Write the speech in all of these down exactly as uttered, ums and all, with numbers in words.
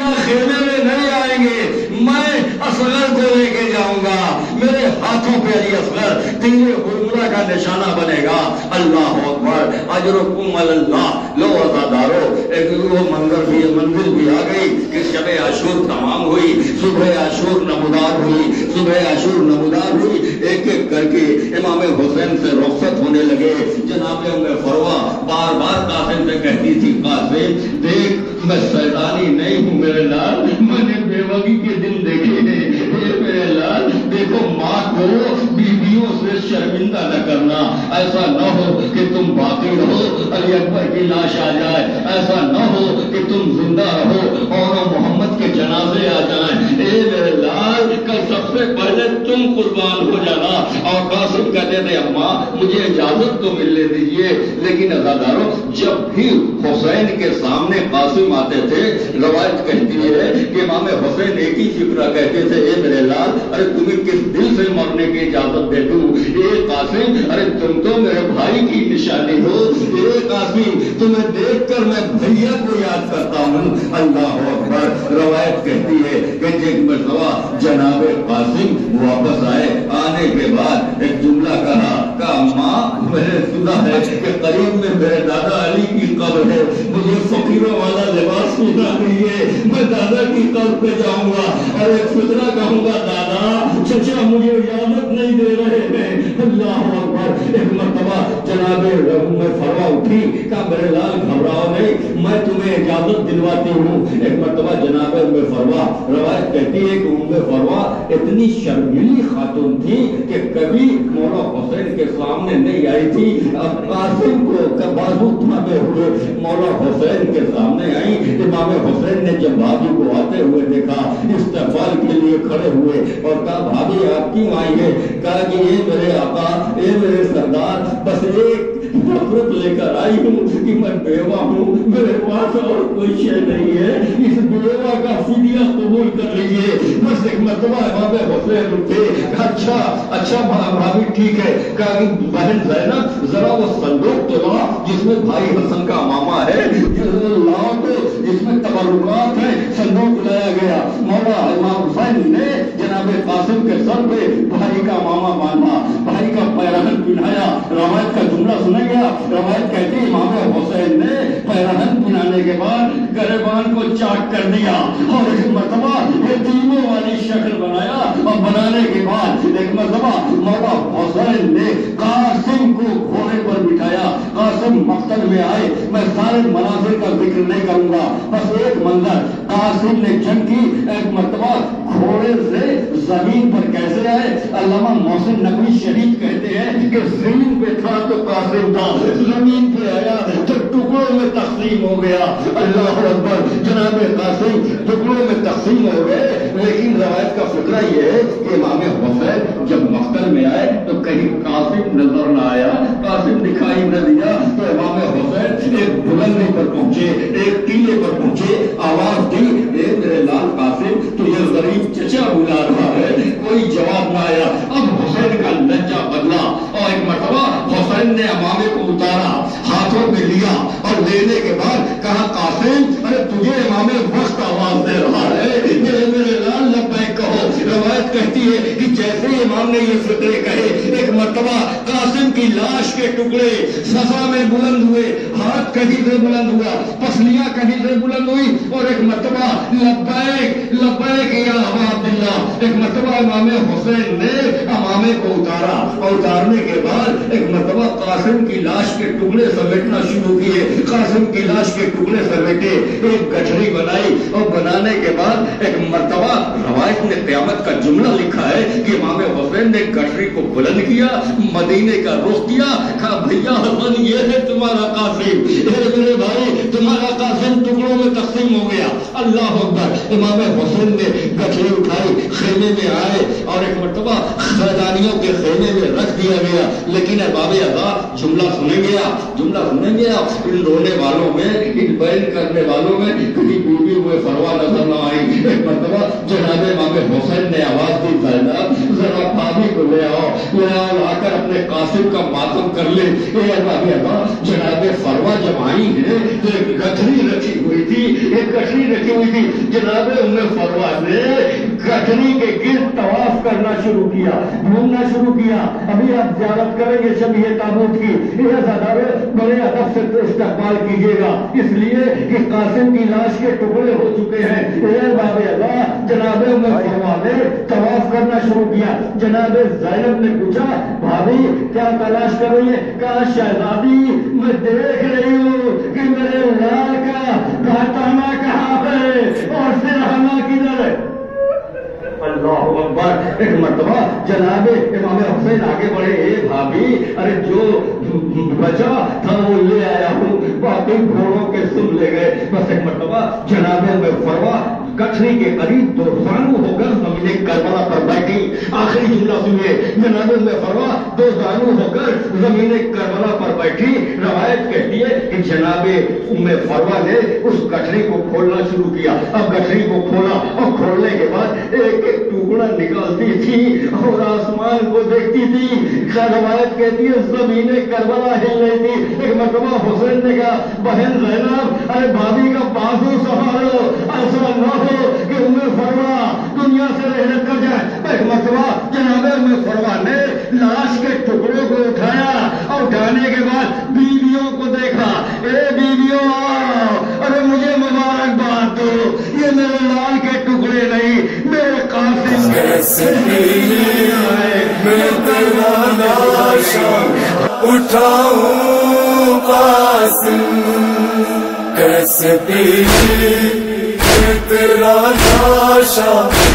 یہاں خیمے میں نہیں آئیں گے، میں اصغر کو لے کے جاؤں گا، میرے ہاتھوں پہ علی اصغر تیرے حرملہ کا نشانہ بنے گا۔ اللہ اکبر، اجرکم علی اللہ، لو عزادارو، ایک وہ منظر بھی منزل بھی آ گئی کہ شب عاشور تمام ہوئی، صبح عاشور نمودار ہوئی، صبح عاشور نمودار ہوئی، ایک ایک کر کے امام حسین سے رخصت ہونے لگے۔ جناب ام فروہ بار بار قاسم سے کہتی تھی، قاسم دیکھ میں شیطانی نہیں ہوں میرے لال، میں نے بیوگی کے دن دیکھے ہیں، اے میرے لال دیکھو ماں کو بیویوں سے شرمندہ نہ کرنا، ایسا نہ ہو کہ تم باقی رہو علی اکبر کی لاش آ جائے، ایسا نہ ہو کہ تم زندہ رہو اور محمد کے جنازے آ جائیں، اے میرے لال کل سب سے پہلے تم قربان ہو جانا۔ اور قاسم کہتے تھے اماں مجھے اجازت تو ملنے دیجیے، لیکن عزاداروں جب بھی حسین کے سامنے قاسم آتے تھے، روایت کہتی ہے کہ امام حسین ایک ہی فکرہ کہتے تھے، اے میرے لال ارے تمہیں کس دل سے مرنے کی اجازت دے دوں، اے قاسم ارے تم تو میرے بھائی کی نشانی ہو، اے قاسم تمہیں دیکھ کر میں بھیا کو یاد کرتا ہوں۔ اللہ اکبر، روایت کہتی ہے کہ ایک مرتبہ جناب قاسم واپس آئے، آنے کے بعد ایک جملہ کہا کہ اماں میں نے سنا ہے کہ قریب میں میرے دادا علی کی قبر ہے، مجھے فقیروں والا لباس سنا نہیں ہے، میں دادا کی قبر پہ جاؤں گا اور ایک فطرہ کہوں گا، دادا چچا مجھے اجازت نہیں دے رہے ہیں۔ اللہ اکبر، ایک مرتبہ جناب ام فروہ اٹھی، کہا میرے لال گھبراؤ نہیں، میں تمہیں اجازت دلواتی ہوں۔ ایک مرتبہ جناب ام فروہ، روایت کہتی ہے کہ ام فروہ اتنی شرمیلی خاتون تھی کہ کبھی مولا حسین کے سامنے نہیں آئی تھی، اب قاسم کو بازو تھامے ہوئے مولا حسین کے سامنے آئی۔ امام حسین نے جب بھابھی کو آتے ہوئے دیکھا، استقبال کے لیے کھڑے ہوئے اور کہا بھابھی آپ کیوں آئی ہے؟ کہا کہ اے میرے آقا، اے میرے سردار، بس ایک نفرت لے کر آئی ہوں کہ میں بیوہ ہوں، میرے پاس اور کوئی شے نہیں ہے، اس بیوہ کا فدیہ قبول کر لیجیے۔ بس ایک مرتبہ امام حسین اٹھے، اچھا اچھا بھابھی ٹھیک ہے، کہا کہ بہن زینب ذرا وہ صندوق تو لا جس میں بھائی حسن کا ماما ہے، لاؤ تو جس میں تبرکات ہیں۔ صندوق لایا گیا، مولا امام حسین نے جناب قاسم کے سر پہ بھائی کا ماما باندھا، بھائی کا پیرہن پہنایا۔ روایت کا جملہ سنا گیا، روایت کہتی امام حسین نے پیرہن پہنانے کے بعد گریبان کو چاک کر دیا اور ایک مرتبہ یتیموں والی شکل بنایا، اور بنانے کے بعد ایک مرتبہ مولا حسین نے قاسم کو گھوڑے پر بٹھایا۔ قاسم مقتل میں آئے، میں سارے مناظر کا ذکر نہیں کروں گا، بس ایک منظر، قاسم نے جنگ کی، ایک مرتبہ گھوڑے سے زمین پر کیسے آئے؟ علامہ محسن نقوی شریف کہتے ہیں کہ زمین پہ تھا تو قاسم تھا، زمین پہ آیا تو ٹکڑوں میں تقسیم ہو گیا۔ اللہ اکبر، جناب قاسم ٹکڑوں میں تقسیم ہو گئے، لیکن روایت کا فکرہ یہ ہے کہ امام حسین جب مقتل میں آئے تو کہیں قاسم نظر نہ آیا، قاسم دکھائی نہ دیا، تو امام حسین ایک بلندی پر پہنچے، ایک ٹیلے پر پہنچے، آواز دی، اے میرے لال قاسم تجھے غریب چچا بلا رہا ہے، کوئی جواب نہ آیا۔ اب حسین کا لہجہ بدلا اور ایک مرتبہ حسین نے امامے کو اتارا، ہاتھوں میں لیا اور لینے کے بعد کہا قاسم ارے تجھے امامے وقت آواز دے رہا ہے، میرے لال لبیک کہو۔ روایت کہتی ہے کہ جیسے امام نے یہ فکرے کہے، ایک مرتبہ قاسم کی لاش کے ٹکڑے سزا میں بلند ہوئے، ہاتھ کہیں سے بلند ہوا، پسلیاں کہیں سے بلند ہوئی، اور ایک مرتبہ لبیک لبیک یا ابا عبداللہ، ایک مرتبہ امام حسین نے امامے کو اتارا اور اتارنے کے بعد ایک مرتبہ قاسم کی لاش کے ٹکڑے سمیٹنا شروع کیے، قاسم کی لاش کے ٹکڑے سمیٹے، ایک گٹھڑی بنائی، اور بنانے کے بعد ایک مرتبہ روایت نے قیامت کا جملہ لکھا ہے کہ امام حسین نے گٹھڑی کو بلند کیا، مدینے کا رخ کیا، کہا بھیا حسن یہ ہے تمہارا قاسم، اے میرے بھائی تمہارا قاسم ٹکڑوں میں تقسیم ہو گیا۔ اللہ اکبر، امام حسین نے گٹھڑی اٹھائی، خیمے میں آئے اور ایک مرتبہ خیدانیوں کے خیمے میں رکھ دیا گیا، لیکن ارباب عذاب جملہ سنیں گیا، جملہ سنیں گیا، ان رونے والوں میں، ان بیان کرنے والوں میں کہیں بیوی ہوئے فروا نظر نہ آئی۔ ایک مرتبہ جناب امام حسین نے آواز دی، زینب ذرا بھابھی کو لے آؤ، لے آؤ، لا کر اپنے कासिम का मातम कर ले। जनाब फरवा जब आई है तो एक गठरी रखी हुई थी, एक गठरी रखी हुई थी। जनाब उम्मे फरवा ने गठरी के गिर्द तवाफ करना शुरू किया, घूमना शुरू किया। अभी आप ज़ियारत करेंगे शबीह ताबूत की, बड़े अदब से तो इस्तेमाल कीजिएगा, इसलिए कि कासिम की लाश के टुकड़े हो चुके हैं। बाबे अल्लाह जनाब उम्मे फरवा ने तवाफ करना शुरू किया। जनाब ज़ैनब ने पूछा, भाभी क्या तलाश कर रही है? कहा, शहजादी मैं देख रही हूँ कि मेरे लाल का घाटाना कहाँ है और सिरहाना किधर है। अल्लाह अकबर। एक मर्तबा जनाब इमाम हुसैन आगे बढ़े, ए भाभी, अरे जो बचा था वो ले आया हूँ, बाकी घोड़ों के सुन ले गए। बस एक मर्तबा जनाब में फरवा गठरी के करीब दो जानू होकर जमीने करबला पर बैठी। आखिरी जुमला सुनिए, जनाब में फरवा दो जानू होकर जमीने करबला पर बैठी। रवायत कहती है कि जनाबे उम्मे फरवा ने उस गठरी को खोलना शुरू किया। अब गठरी को खोला और खोलने के बाद एक एक टुकड़ा निकालती थी और आसमान को देखती थी। रवायत कहती है जमीने करबला हिल रही थी। एक मरतबा हुसैन ने कहा, बहन ज़ैनब, अरे भाभी का बाजू संभालो, ऐसा न हो कि उम्मे फरवा दुनिया से रहमत कर जाए। एक मरतबा जनाबे उम्मे फरवा ने लाश के टुकड़ों को उठाया और उठाने के बाद बीवियों को देखा। ए बीवियों, अरे मुझे मुबारकबाद दो, ये मेरे लाल के टुकड़े नहीं, मेरे कासिम मैं तेरा लाशा उठाऊं कासिम कैसे पी, मैं तेरा लाशा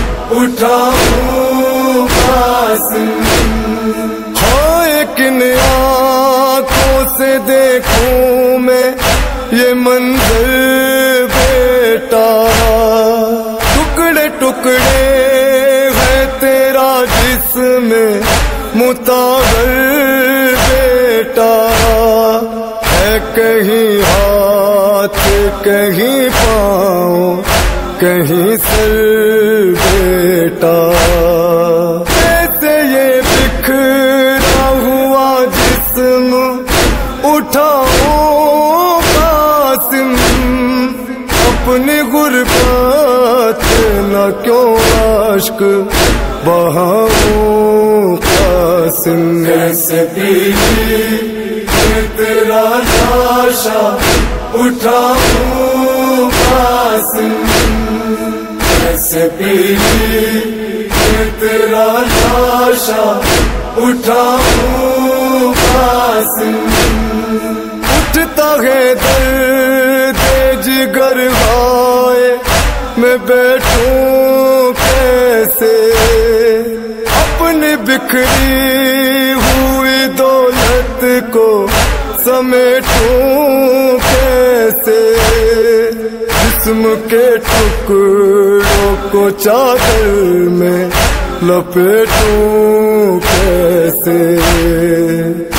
उठाऊं कासिम। हाँ किन आँखों से देखूं मैं ये मंजर बेटा, टुकड़े टुकड़े है तेरा जिस्म मुतावर बेटा, है कहीं हाथ कहीं पाँव कहीं सर बेटा। कैसे ये बिखरा हुआ जिस्म उठाओ कासिम, अपनी गुर्बत न क्यों आश्क बहाऊं कासिम। कैसे पीली मैं तेरा लाशा उठाऊं कासिम, कैसे पीली मैं तेरा लाशा उठाऊं कासिम। उठता है दर्द जिगर हाय, मैं बैठूं कैसे, अपनी बिखरी हुई दौलत को समेटूं कैसे, जिस्म के टुकड़ों को चादर में लपेटूं कैसे।